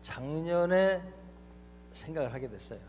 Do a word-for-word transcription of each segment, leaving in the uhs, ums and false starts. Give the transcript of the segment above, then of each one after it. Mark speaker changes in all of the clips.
Speaker 1: 작년에 생각을 하게 됐어요.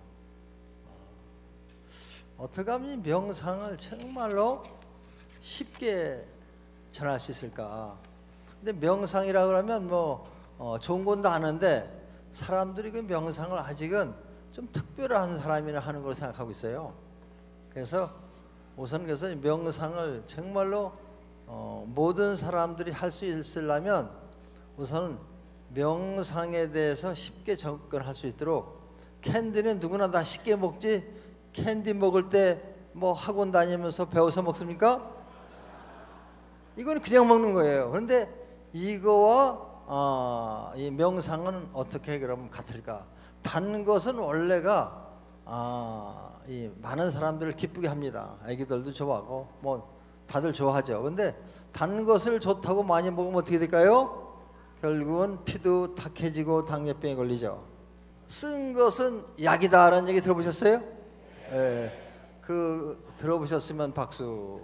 Speaker 1: 어떻게 하면 이 명상을 정말로 쉽게 전할 수 있을까? 근데 명상이라 그러면 뭐 어, 좋은 건 다 아는데 사람들이 그 명상을 아직은 좀 특별한 사람이나 하는 걸 생각하고 있어요. 그래서 우선 그래서 명상을 정말로 어, 모든 사람들이 할 수 있으려면 우선 명상에 대해서 쉽게 접근할 수 있도록, 캔디는 누구나 다 쉽게 먹지, 캔디 먹을 때 뭐 학원 다니면서 배워서 먹습니까? 이거는 그냥 먹는 거예요. 그런데 이거와 어, 이 명상은 어떻게 그럼 같을까? 단 것은 원래가 아, 이 많은 사람들을 기쁘게 합니다. 아기들도 좋아하고 뭐 다들 좋아하죠. 근데 단 것을 좋다고 많이 먹으면 어떻게 될까요? 결국은 피도 탁해지고 당뇨병에 걸리죠. 쓴 것은 약이다라는 얘기 들어보셨어요? 예. 그 들어보셨으면 박수.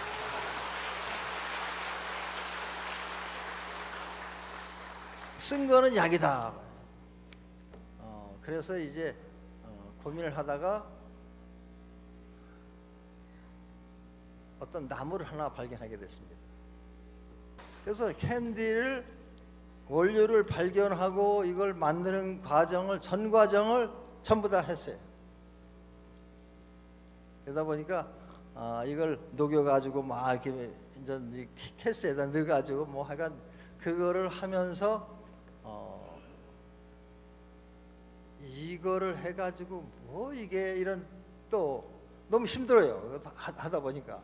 Speaker 1: 쓴 거는 약이다. 어, 그래서 이제 어, 고민을 하다가 어떤 나무를 하나 발견하게 됐습니다. 그래서 캔디를 원료를 발견하고 이걸 만드는 과정을, 전 과정을 전부 다 했어요. 그러다 보니까 아, 이걸 녹여가지고 막 이렇게 이제 캐스에다 넣어가지고 뭐 하여간 그거를 하면서 어, 이거를 해가지고 뭐 이게 이런 또 너무 힘들어요. 하다 보니까.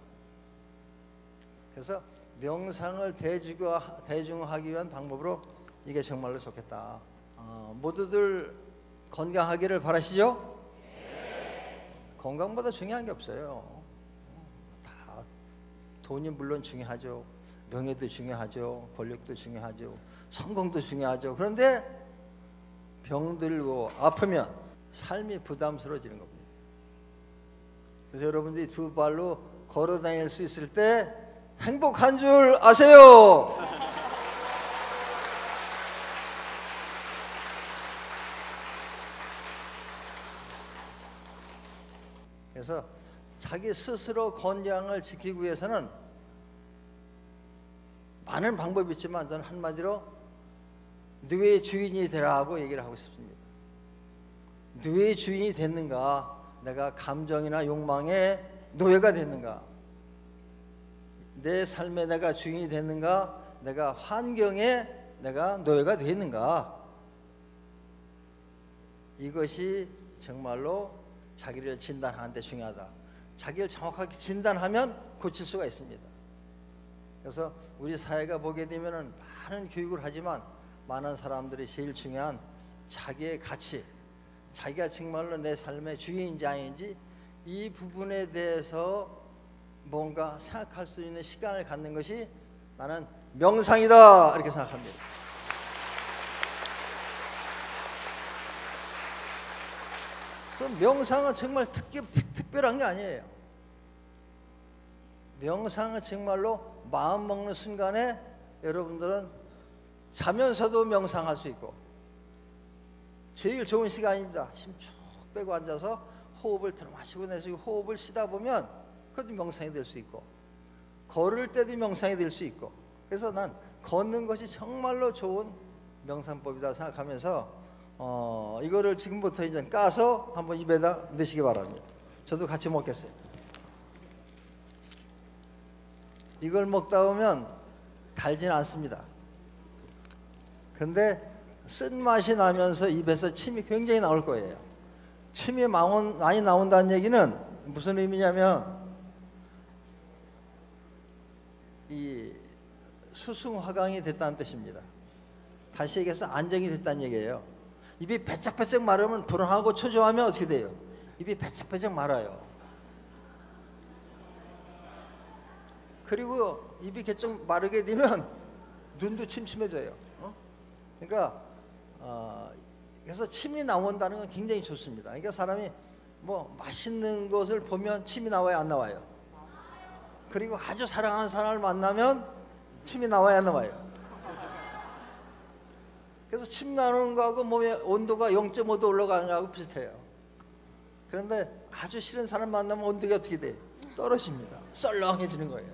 Speaker 1: 그래서 명상을 대중화, 대중화하기 위한 방법으로 이게 정말로 좋겠다. 어, 모두들 건강하기를 바라시죠? 건강보다 중요한 게 없어요. 다 돈이 물론 중요하죠. 명예도 중요하죠. 권력도 중요하죠. 성공도 중요하죠. 그런데 병들고 아프면 삶이 부담스러워지는 겁니다. 그래서 여러분들이 두 발로 걸어 다닐 수 있을 때 행복한 줄 아세요? 그래서 자기 스스로 건강을 지키기 위해서는 많은 방법이 있지만 저는 한마디로 뇌의 주인이 되라고 얘기를 하고 싶습니다. 뇌의 주인이 됐는가? 내가 감정이나 욕망의 노예가 됐는가? 내 삶에 내가 주인이 됐는가? 내가 환경에 내가 노예가 됐는가? 이것이 정말로 자기를 진단하는 데 중요하다. 자기를 정확하게 진단하면 고칠 수가 있습니다. 그래서 우리 사회가 보게 되면 많은 교육을 하지만 많은 사람들이 제일 중요한 자기의 가치, 자기가 정말로 내 삶의 주인인지 아닌지 이 부분에 대해서 뭔가 생각할 수 있는 시간을 갖는 것이 나는 명상이다 이렇게 생각합니다. 명상은 정말 특기, 특별한 게 아니에요. 명상은 정말로 마음 먹는 순간에 여러분들은 자면서도 명상할 수 있고 제일 좋은 시간입니다. 힘 쭉 빼고 앉아서 호흡을 들어 마시고 내쉬고 호흡을 쉬다 보면 그것도 명상이 될 수 있고 걸을 때도 명상이 될 수 있고 그래서 난 걷는 것이 정말로 좋은 명상법이다 생각하면서 어, 이거를 지금부터 이제 까서 한번 입에다 넣으시기 바랍니다. 저도 같이 먹겠어요. 이걸 먹다 보면 달진 않습니다. 근데 쓴맛이 나면서 입에서 침이 굉장히 나올 거예요. 침이 많이 나온다는 얘기는 무슨 의미냐면 이 수승화강이 됐다는 뜻입니다. 다시 얘기해서 안정이 됐다는 얘기예요. 입이 배짝배짝 마르면 불안하고 초조하면 어떻게 돼요? 입이 배짝배짝 말아요. 그리고 입이 개쩍 마르게 되면 눈도 침침해져요. 어? 그러니까 어, 그래서 침이 나온다는 건 굉장히 좋습니다. 그러니까 사람이 뭐 맛있는 것을 보면 침이 나와요, 안 나와요? 그리고 아주 사랑하는 사람을 만나면 침이 나와요, 안 나와요? 그래서 침 나오는 거하고 몸의 온도가 영 점 오 도 올라가는 거하고 비슷해요. 그런데 아주 싫은 사람 만나면 온도가 어떻게 돼? 떨어집니다. 썰렁해지는 거예요.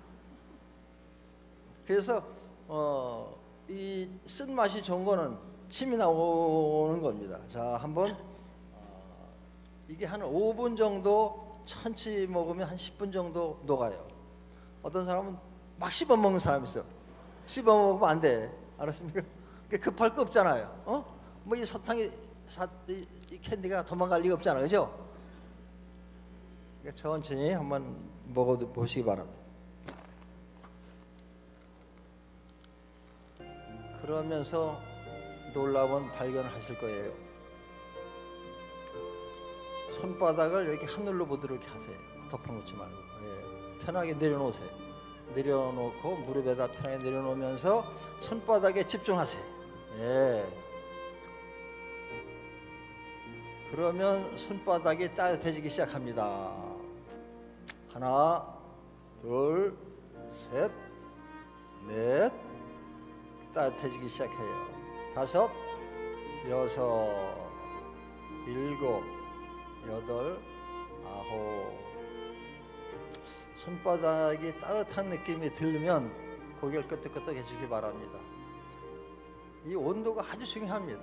Speaker 1: 그래서 어, 이 쓴맛이 좋은 거는 침이 나오는 겁니다. 자, 한번 어, 이게 한 오 분 정도 천천히 먹으면 한 십 분 정도 녹아요. 어떤 사람은 막 씹어 먹는 사람이 있어요. 씹어 먹으면 안 돼. 알았습니까? 급할 거 없잖아요. 어? 뭐 이 사탕이 사, 이, 이 캔디가 도망갈 리가 없잖아, 그죠? 그러니까 천천히 한번 먹어 보시기 바랍니다. 그러면서 놀라운 발견을 하실 거예요. 손바닥을 이렇게 하늘로 보도록 하세요. 덮어놓지 말고. 예. 편하게 내려놓으세요. 내려놓고 무릎에다 편하게 내려놓으면서 손바닥에 집중하세요. 예. 그러면 손바닥이 따뜻해지기 시작합니다. 하나, 둘, 셋, 넷, 따뜻해지기 시작해요. 다섯, 여섯, 일곱, 여덟, 아홉. 손바닥이 따뜻한 느낌이 들면 고개를 끄덕끄덕 해주기 바랍니다. 이 온도가 아주 중요합니다.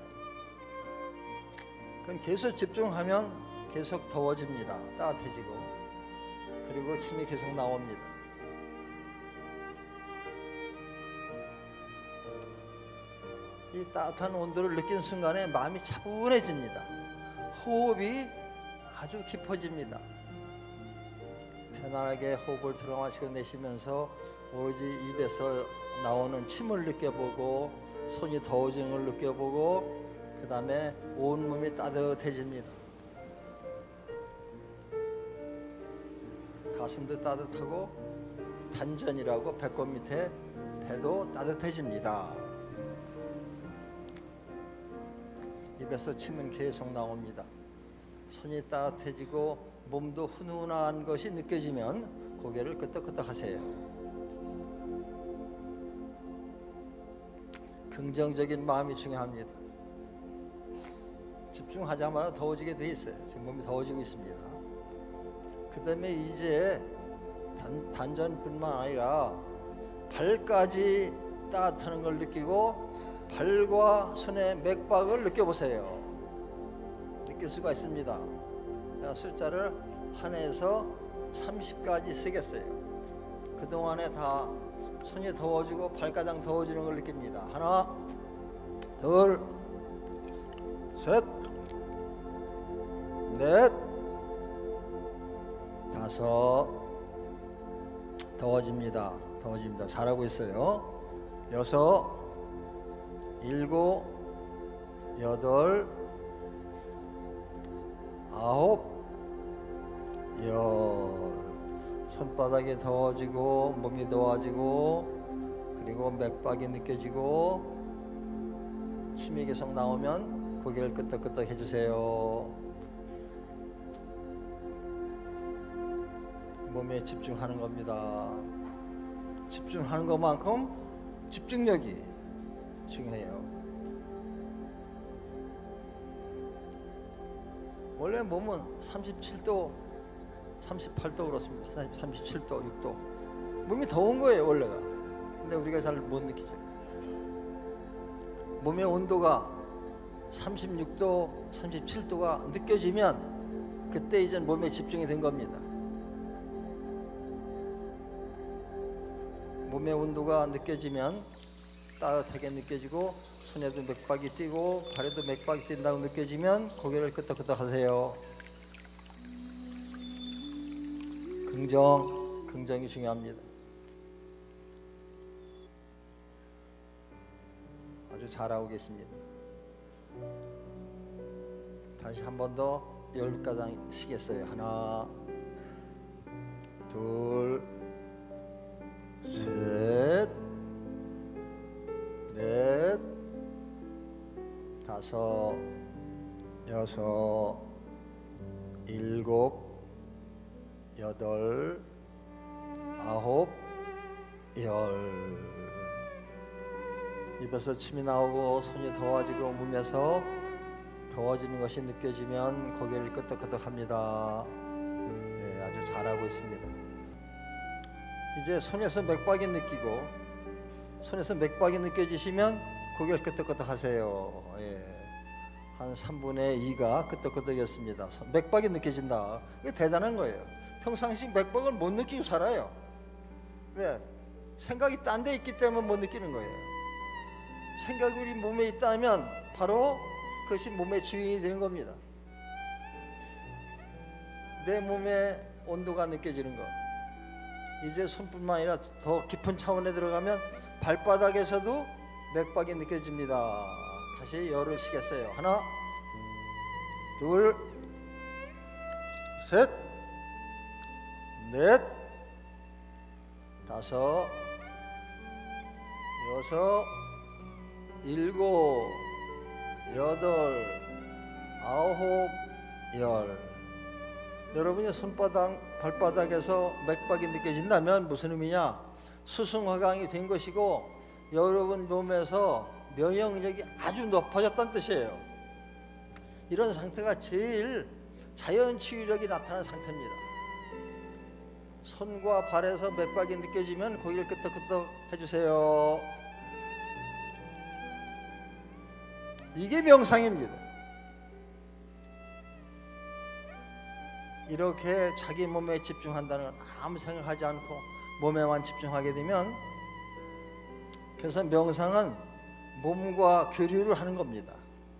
Speaker 1: 그럼 계속 집중하면 계속 더워집니다. 따뜻해지고. 그리고 침이 계속 나옵니다. 이 따뜻한 온도를 느낀 순간에 마음이 차분해집니다. 호흡이 아주 깊어집니다. 편안하게 호흡을 들어 마시고 내쉬면서 오로지 입에서 나오는 침을 느껴보고 손이 더워지는 걸 느껴보고 그 다음에 온몸이 따뜻해집니다. 가슴도 따뜻하고 단전이라고 배꼽 밑에 배도 따뜻해집니다. 입에서 침은 계속 나옵니다. 손이 따뜻해지고 몸도 훈훈한 것이 느껴지면 고개를 끄덕끄덕 하세요. 긍정적인 마음이 중요합니다. 집중하자마자 더워지게 돼 있어요. 지금 몸이 더워지고 있습니다. 그 다음에 이제 단, 단전뿐만 아니라 발까지 따뜻하는 걸 느끼고 발과 손의 맥박을 느껴보세요. 느낄 수가 있습니다. 제가 숫자를 하나에서 삼십까지 쓰겠어요. 그동안에 다 손이 더워지고 발가락 더워지는 걸 느낍니다. 하나, 둘, 셋, 넷, 다섯. 더워집니다. 더워집니다. 잘하고 있어요. 여섯, 일곱, 여덟, 아홉, 열. 손바닥이 더워지고 몸이 더워지고 그리고 맥박이 느껴지고 침이 계속 나오면 고개를 끄덕끄덕 해주세요. 몸에 집중하는 겁니다. 집중하는 것만큼 집중력이 중요해요. 원래 몸은 삼십칠 도, 삼십팔 도 그렇습니다. 삼십칠 도, 육 도. 몸이 더운 거예요, 원래가. 근데 우리가 잘 못 느끼죠. 몸의 온도가 삼십육 도, 삼십칠 도가 느껴지면 그때 이제 몸에 집중이 된 겁니다. 몸의 온도가 느껴지면 따뜻하게 느껴지고 손에도 맥박이 뛰고 발에도 맥박이 뛴다고 느껴지면 고개를 끄덕끄덕 하세요. 긍정, 긍정이 중요합니다. 아주 잘하고 계십니다. 다시 한 번 더 열 가닥 쉬겠어요. 하나, 둘, 셋, 넷, 다섯, 여섯, 일곱, 여덟, 아홉, 열. 입에서 침이 나오고 손이 더워지고 몸에서 더워지는 것이 느껴지면 고개를 끄덕끄덕합니다. 네, 아주 잘하고 있습니다. 이제 손에서 맥박이 느끼고 손에서 맥박이 느껴지시면 고개를 끄덕끄덕 하세요. 예. 한 삼분의 이가 끄덕끄덕이었습니다. 맥박이 느껴진다. 이게 대단한 거예요. 평상시 맥박을 못 느끼고 살아요. 왜? 생각이 딴 데 있기 때문에 못 느끼는 거예요. 생각이 우리 몸에 있다면 바로 그것이 몸의 주인이 되는 겁니다. 내 몸의 온도가 느껴지는 것. 이제 손뿐만 아니라 더 깊은 차원에 들어가면 발바닥에서도 맥박이 느껴집니다. 다시 열을 쉬겠어요. 하나, 둘, 셋, 넷, 다섯, 여섯, 일곱, 여덟, 아홉, 열. 여러분의 손바닥, 발바닥에서 맥박이 느껴진다면 무슨 의미냐? 수승화강이 된 것이고 여러분 몸에서 면역력이 아주 높아졌다는 뜻이에요. 이런 상태가 제일 자연 치유력이 나타나는 상태입니다. 손과 발에서 맥박이 느껴지면 고개를 끄덕끄덕 해주세요. 이게 명상입니다. 이렇게 자기 몸에 집중한다는 건 아무 생각하지 않고 몸에만 집중하게 되면, 그래서 명상은 몸과 교류를 하는 겁니다.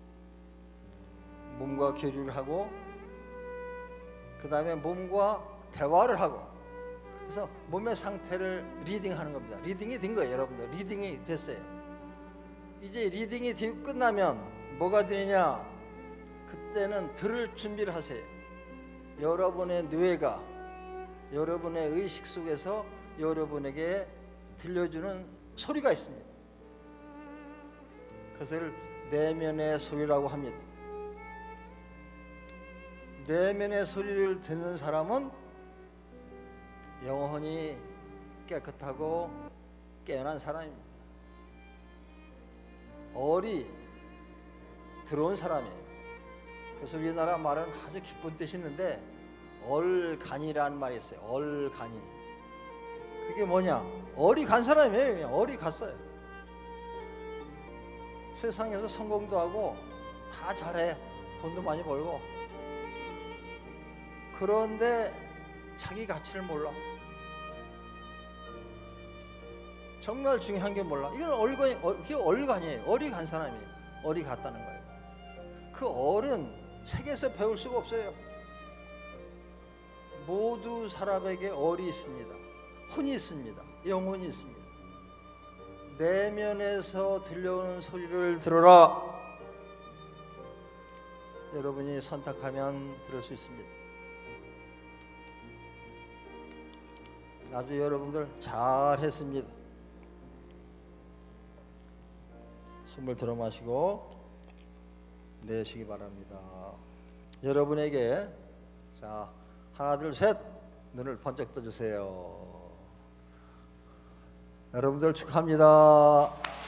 Speaker 1: 몸과 교류를 하고 그 다음에 몸과 대화를 하고, 그래서 몸의 상태를 리딩하는 겁니다. 리딩이 된 거예요. 여러분들 리딩이 됐어요. 이제 리딩이 되고 끝나면 뭐가 되느냐? 그때는 들을 준비를 하세요. 여러분의 뇌가 여러분의 의식 속에서 여러분에게 들려주는 소리가 있습니다. 그것을 내면의 소리라고 합니다. 내면의 소리를 듣는 사람은 영혼이 깨끗하고 깨어난 사람입니다. 얼이 들어온 사람이에요. 그래서 우리나라 말은 아주 기쁜 뜻이 있는데 얼간이라는 말이 있어요. 얼간이. 그게 뭐냐? 얼이 간 사람이에요. 그냥 얼이 갔어요. 세상에서 성공도 하고 다 잘해. 돈도 많이 벌고. 그런데 자기 가치를 몰라. 정말 중요한 게 몰라. 이건 얼간이, 이게 얼간이에요. 얼이 간 사람이에요. 얼이 갔다는 거예요. 그 얼은 책에서 배울 수가 없어요. 모두 사람에게 얼이 있습니다. 혼이 있습니다. 영혼이 있습니다. 내면에서 들려오는 소리를 들어라. 여러분이 선택하면 들을 수 있습니다. 아주 여러분들 잘했습니다. 숨을 들어 마시고 내쉬기 바랍니다. 여러분에게 자 하나 둘 셋 눈을 번쩍 떠주세요. 여러분들 축하합니다.